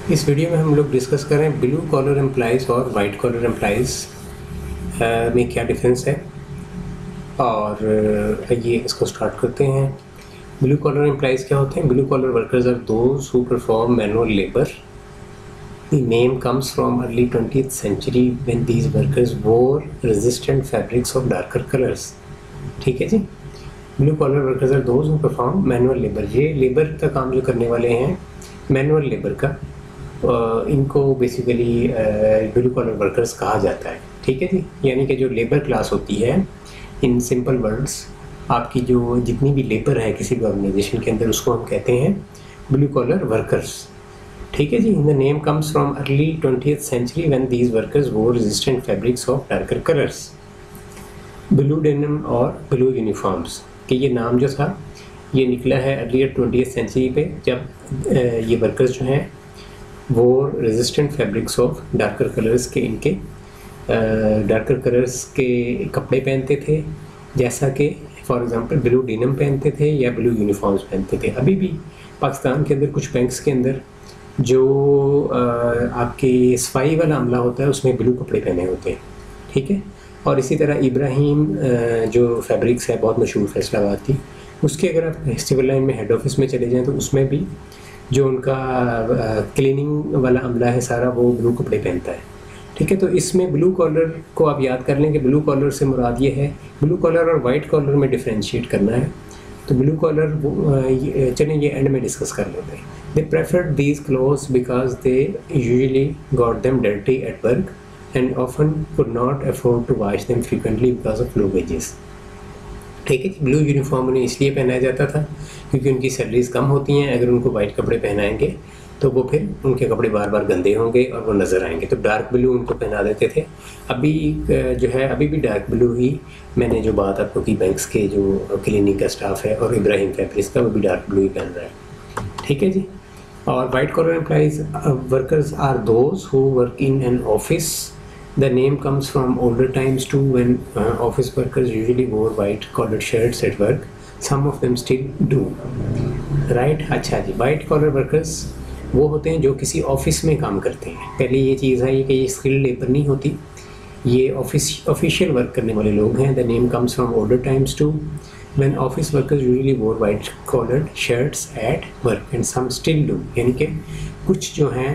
इस वीडियो में हम लोग डिस्कस करें ब्लू कॉलर एम्प्लॉइज़ और वाइट कॉलर एम्प्लॉइज़ में क्या डिफरेंस है। और ये इसको स्टार्ट करते हैं। ब्लू कॉलर एम्प्लॉइज़ क्या होते हैं? Blue collar workers are those who perform manual labour. The name comes from early 20th century when these workers wore resistant fabrics of darker colors। ठीक है जी। Blue collar workers are those who perform manual labour. ये labour का काम जो करने वाले हैं, मैनुअल लेबर का, इनको बेसिकली ब्लू कॉलर वर्कर्स कहा जाता है। ठीक है जी। यानी कि जो लेबर क्लास होती है, इन सिंपल वर्ड्स, आपकी जो जितनी भी लेबर है किसी भी ऑर्गेनाइजेशन के अंदर, उसको हम कहते हैं ब्लू कॉलर वर्कर्स। ठीक है जी। The name comes from early 20th century when these workers wore resistant fabrics of darker colours. Blue denim और ब्लू यूनिफॉर्म्स कि ये नाम जो था ये निकला है अर्ली 20th सेंचुरी पे, जब ये वर्कर्स जो हैं वो resistant fabrics of darker colours के डार्कर कलर्स के कपड़े पहनते थे, जैसा कि फॉर एग्जांपल ब्लू डेनिम पहनते थे या ब्लू यूनिफॉर्म्स पहनते थे। अभी भी पाकिस्तान के अंदर कुछ बैंक्स के अंदर जो आपके सफाई वाला अमला होता है उसमें ब्लू कपड़े पहने होते हैं। ठीक है। और इसी तरह इब्राहिम जो फैब्रिक्स है, बहुत मशहूर फैसलाबाद की, उसके अगर आप सिविल लाइन में हेड ऑफिस में चले जाएं तो उसमें भी जो उनका क्लीनिंग वाला अमला है सारा, वो ब्लू कपड़े पहनता है। ठीक है। तो इसमें ब्लू कॉलर को आप याद कर लें कि ब्लू कॉलर से मुराद ये है, ब्लू कॉलर और वाइट कॉलर में डिफ्रेंशिएट करना है। तो ब्लू कॉलर चलें ये एंड में डिस्कस कर लेते हैं। They preferred these clothes because they usually got them dirty at work and often could not afford to wash them frequently because of low wages. ठीक है। ब्लू यूनिफॉर्म उन्हें इसलिए पहनाया जाता था क्योंकि उनकी सैलरीज कम होती हैं। अगर उनको वाइट कपड़े पहनाएंगे तो वो फिर उनके कपड़े बार बार गंदे होंगे और वो नज़र आएंगे, तो डार्क ब्लू उनको पहना देते थे। अभी जो है अभी भी डार्क ब्लू ही, मैंने जो बात आपको की बैंक्स के जो क्लिनिक का स्टाफ है और इब्राहिम फैब्रिक्स का, वो भी डार्क ब्लू ही पहन रहा है। ठीक है जी। और white collar employees workers are those who work in an office. The name comes from older times too, when office workers usually wore white collared shirts at work. Some of them still do. Right? अच्छा जी। white collar workers वो होते हैं जो किसी office में काम करते हैं। पहले ये चीज़ है कि ये स्किल्ड लेबर नहीं होती, ये ऑफिशियल वर्क करने वाले लोग हैं। The name comes from older times too, when office workers usually wore white collared shirts at work and some still do। यानी कि कुछ जो हैं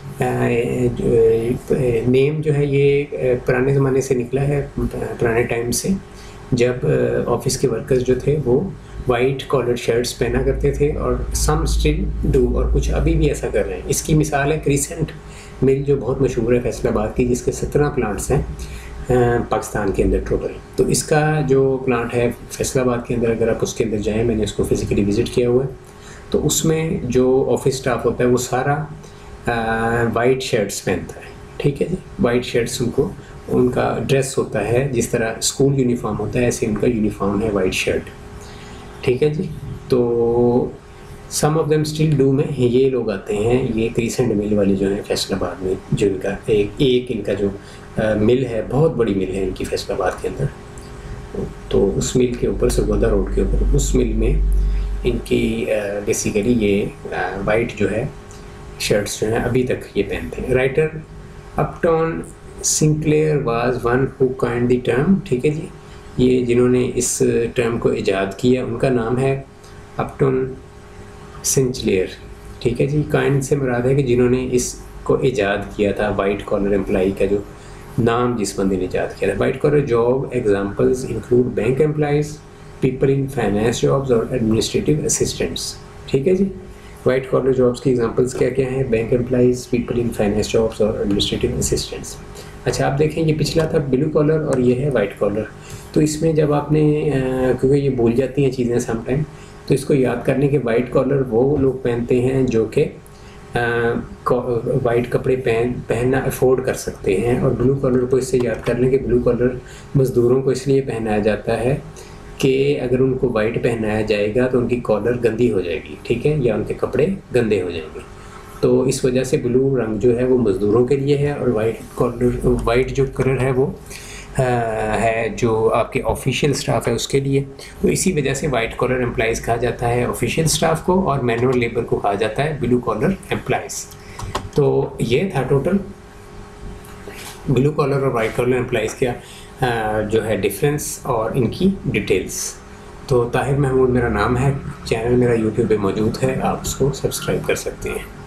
नेम जो है ये पुराने ज़माने से निकला है, पुराने टाइम से, जब ऑफिस के वर्कर्स जो थे वो वाइट कॉलर शर्ट्स पहना करते थे, और सम स्टिल डू, और कुछ अभी भी ऐसा कर रहे हैं। इसकी मिसाल है क्रिसेंट मिल जो बहुत मशहूर है फैसलाबाद की, जिसके 17 प्लांट्स हैं पाकिस्तान के अंदर टोटल। तो इसका जो प्लांट है फैसलाबाद के अंदर, अगर आप उसके अंदर जाएँ, मैंने उसको फिज़िकली विज़िट किया हुआ है, तो उसमें जो ऑफिस स्टाफ होता है वो सारा वाइट शर्ट्स पहनता है। ठीक है जी। वाइट शर्ट्स उनका ड्रेस होता है, जिस तरह स्कूल यूनिफॉर्म होता है ऐसे उनका यूनिफॉर्म है वाइट शर्ट। ठीक है जी। तो some of them still do में ये लोग आते हैं, ये क्रिसेंट मिल वाले जो हैं फैसलाबाद में, जो इनका एक इनका जो मिल है, बहुत बड़ी मिल है इनकी फैसलाबाद के अंदर। तो उस मिल के ऊपर, सरगोदा रोड के ऊपर, उस मिल में इनकी बेसिकली ये वाइट जो है शर्ट्स जो हैं अभी तक ये पहनते हैं। Writer Upton Sinclair was one who coined the term. ठीक है जी। ये जिन्होंने इस टर्म को ईजाद किया उनका नाम है अपटन सिंक्लेयर। ठीक है जी। कॉइन्ड से मुराद है कि जिन्होंने इसको ईजाद किया था, वाइट कॉलर एम्प्लॉई का जो नाम जिस बंदे ने ईजाद किया था। White collar job examples include bank employees, people in finance jobs और एडमिनिस्ट्रेटिव असिस्टेंट्स। ठीक है जी। वाइट कॉलर जॉब्स की एग्जांपल्स क्या क्या हैं? Bank employees, people in finance jobs और एडमिनिस्ट्रेटिव असिस्टेंट्स। अच्छा, आप देखें ये पिछला था ब्लू कॉलर और ये है वाइट कॉलर। तो इसमें जब आपने क्योंकि ये भूल जाती हैं चीज़ें समटाइम, तो इसको याद करने के वाइट कॉलर वो लोग पहनते हैं जो कि वाइट कपड़े पहनना अफोर्ड कर सकते हैं, और ब्लू कॉलर को इससे याद कर लें कि ब्लू कॉलर मज़दूरों को इसलिए पहनाया जाता है कि अगर उनको वाइट पहनाया जाएगा तो उनकी कॉलर गंदी हो जाएगी। ठीक है। या उनके कपड़े गंदे हो जाएंगे। तो इस वजह से ब्लू रंग जो है वो मज़दूरों के लिए है, और वाइट जो कलर है वो है जो आपके ऑफिशियल स्टाफ है उसके लिए। तो इसी वजह से वाइट कॉलर एम्प्लॉइज़ कहा जाता है ऑफिशियल स्टाफ को, और मैनुअल लेबर को कहा जाता है ब्लू कॉलर एम्प्लॉइज़। तो ये था टोटल ब्लू कॉलर और वाइट कॉलर एम्प्लॉइज़ का जो है डिफरेंस और इनकी डिटेल्स। तो ताहिर महमूद मेरा नाम है, चैनल मेरा यूट्यूब पे मौजूद है, आप उसको सब्सक्राइब कर सकते हैं।